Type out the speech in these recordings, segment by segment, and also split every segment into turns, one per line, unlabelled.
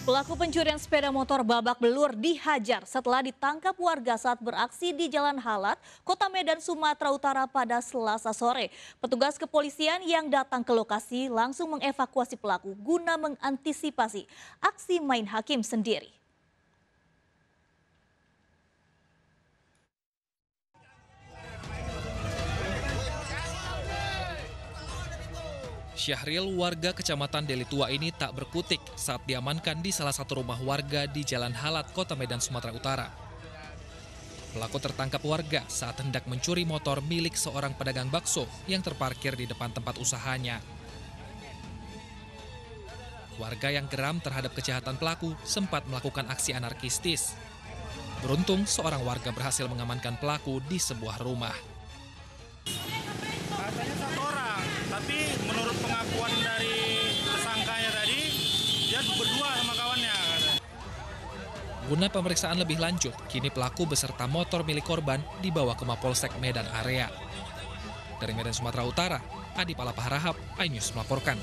Pelaku pencurian sepeda motor babak belur dihajar setelah ditangkap warga saat beraksi di Jalan Halat, Kota Medan, Sumatera Utara pada Selasa sore. Petugas kepolisian yang datang ke lokasi langsung mengevakuasi pelaku guna mengantisipasi aksi main hakim sendiri.
Syahril, warga Kecamatan Deli Tua ini tak berkutik saat diamankan di salah satu rumah warga di Jalan Halat, Kota Medan, Sumatera Utara. Pelaku tertangkap warga saat hendak mencuri motor milik seorang pedagang bakso yang terparkir di depan tempat usahanya. Warga yang geram terhadap kejahatan pelaku sempat melakukan aksi anarkistis. Beruntung, seorang warga berhasil mengamankan pelaku di sebuah rumah.
Katanya satu orang, tapi menurut pengakuan dari tersangkanya tadi, dia berdua sama kawannya.
Guna pemeriksaan lebih lanjut, kini pelaku beserta motor milik korban dibawa ke Mapolsek Medan Area. Dari Medan, Sumatera Utara, Adi Palapaharahap, iNews melaporkan.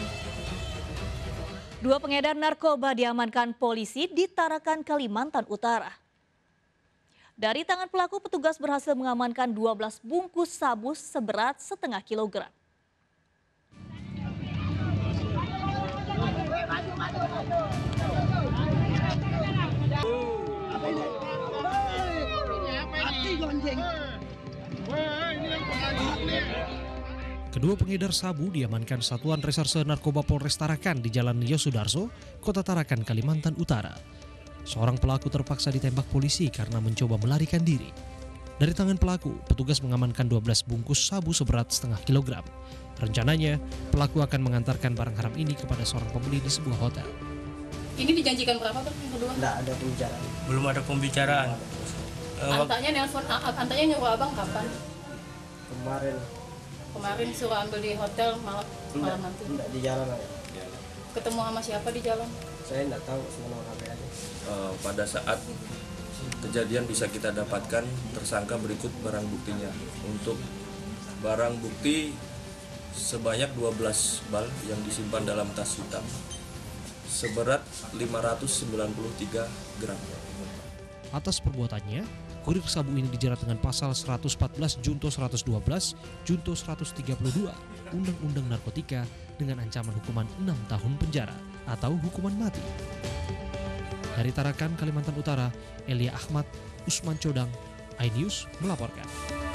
Dua pengedar narkoba diamankan polisi di Tarakan, Kalimantan Utara. Dari tangan pelaku, petugas berhasil mengamankan 12 bungkus sabu seberat setengah kilogram.
Kedua pengedar sabu diamankan Satuan Reserse Narkoba Polres Tarakan di Jalan Yosudarso, Kota Tarakan, Kalimantan Utara. Seorang pelaku terpaksa ditembak polisi karena mencoba melarikan diri. Dari tangan pelaku, petugas mengamankan 12 bungkus sabu seberat setengah kilogram. Rencananya, pelaku akan mengantarkan barang haram ini kepada seorang pembeli di sebuah hotel.
Ini dijanjikan berapa Bang yang kedua?
Nggak ada pembicaraan.
Belum ada pembicaraan.
Antanya nelfon, antanya nyuruh abang kapan?
Kemarin
Suruh ambil di hotel malam nanti.
enggak di jalan aja.
Ketemu sama siapa di jalan?
Saya enggak tahu semua HP aja.
Pada saat kejadian bisa kita dapatkan tersangka berikut barang buktinya. Untuk barang bukti sebanyak 12 bal yang disimpan dalam tas hitam seberat 593 gram.
Atas perbuatannya, kurir sabu ini dijerat dengan pasal 114 Junto 112, Junto 132, Undang-Undang Narkotika dengan ancaman hukuman 6 tahun penjara atau hukuman mati. Dari Tarakan, Kalimantan Utara, Elia Ahmad, Usman Codang, iNews melaporkan.